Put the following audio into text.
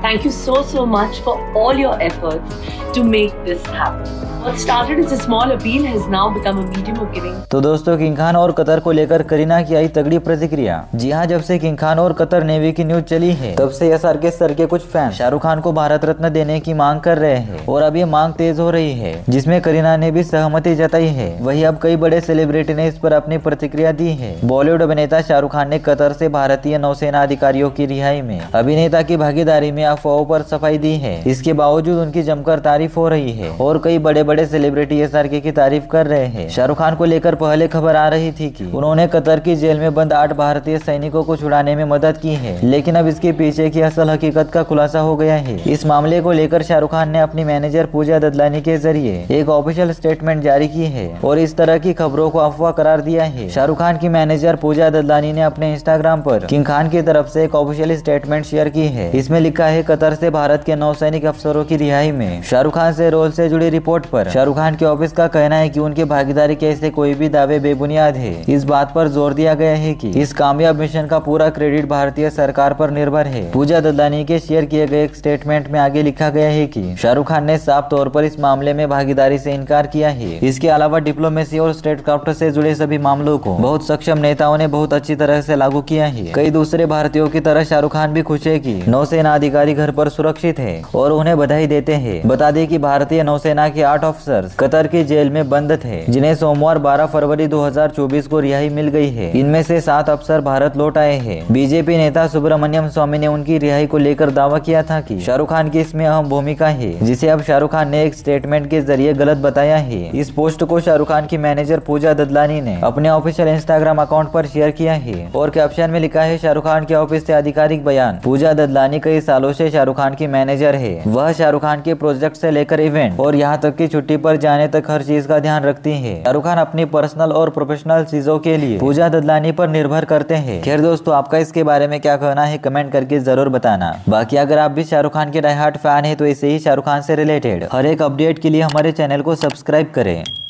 Thank you so much for all your efforts to make this happen. What started as a small appeal has now become a medium of giving. तो दोस्तों, king Khan और Qatar को लेकर करीना की आई तगड़ी प्रतिक्रिया। जी हाँ, जब से किंग खान और कतर नेवी की न्यूज चली है तब से SRK सर के कुछ फैन शाहरुख खान को भारत रत्न देने की मांग कर रहे हैं और अब ये मांग तेज हो रही है, जिसमें करीना ने भी सहमति जताई है। वहीं अब कई बड़े सेलिब्रिटी ने इस पर अपनी प्रतिक्रिया दी है। बॉलीवुड अभिनेता शाहरुख खान ने कतर से भारतीय नौसेना अधिकारियों की रिहाई में अभिनेता की भागीदारी में अफवाहों पर सफाई दी है। इसके बावजूद उनकी जमकर तारीफ हो रही है और कई बड़े बड़े सेलिब्रिटी SRK की तारीफ कर रहे हैं। शाहरुख खान को लेकर पहले खबर आ रही थी कि उन्होंने कतर की जेल में बंद 8 भारतीय सैनिकों को छुड़ाने में मदद की है, लेकिन अब इसके पीछे की असल हकीकत का खुलासा हो गया है। इस मामले को लेकर शाहरुख खान ने अपनी मैनेजर पूजा ददलानी के जरिए एक ऑफिशियल स्टेटमेंट जारी की है और इस तरह की खबरों को अफवाह करार दिया है। शाहरुख खान की मैनेजर पूजा ददलानी ने अपने इंस्टाग्राम पर किंग खान की तरफ से एक ऑफिशियल स्टेटमेंट शेयर की है। इसमें लिखा है, कतर से भारत के नौसैनिक अफसरों की रिहाई में शाहरुख खान से रोल से जुड़ी रिपोर्ट पर शाहरुख खान के ऑफिस का कहना है कि उनकी भागीदारी के ऐसे कोई भी दावे बेबुनियाद है। इस बात पर जोर दिया गया है कि इस कामयाब मिशन का पूरा क्रेडिट भारतीय सरकार पर निर्भर है। पूजा ददलानी के शेयर किए गए एक स्टेटमेंट में आगे लिखा गया है कि शाहरुख खान ने साफ तौर पर इस मामले में भागीदारी से इनकार किया है। इसके अलावा डिप्लोमेसी और स्टेटक्राफ्ट से जुड़े सभी मामलों को बहुत सक्षम नेताओं ने बहुत अच्छी तरह से लागू किया है। कई दूसरे भारतीयों की तरह शाहरुख खान भी खुश है कि नौसेना अधिकारी घर पर सुरक्षित है और उन्हें बधाई देते हैं। बता दें कि भारतीय नौसेना के 8 अफसर कतर की जेल में बंद थे, जिन्हें सोमवार 12 फरवरी 2024 को रिहाई मिल गई है। इनमें से 7 अफसर भारत लौट आए हैं। बीजेपी नेता सुब्रमण्यम स्वामी ने उनकी रिहाई को लेकर दावा किया था कि शाहरुख खान की इसमें अहम भूमिका है, जिसे अब शाहरुख खान ने एक स्टेटमेंट के जरिए गलत बताया है। इस पोस्ट को शाहरुख खान की मैनेजर पूजा ददलानी ने अपने ऑफिशियल इंस्टाग्राम अकाउंट पर शेयर किया है और कैप्शन में लिखा है, शाहरुख खान के ऑफिस से आधिकारिक बयान। पूजा ददलानी कई सालों से शाहरुख खान की मैनेजर है। वह शाहरुख खान के प्रोजेक्ट से लेकर इवेंट और यहाँ तक की छुट्टी पर जाने तक हर चीज का ध्यान रखती है। शाहरुख खान अपनी पर्सनल और प्रोफेशनल चीजों के लिए पूजा ददलानी पर निर्भर करते हैं। खैर दोस्तों, आपका इसके बारे में क्या कहना है कमेंट करके जरूर बताना। बाकी अगर आप भी शाहरुख खान के डाई हार्ट फैन है तो इसे ही शाहरुख खान से रिलेटेड हर एक अपडेट के लिए हमारे चैनल को सब्सक्राइब करें।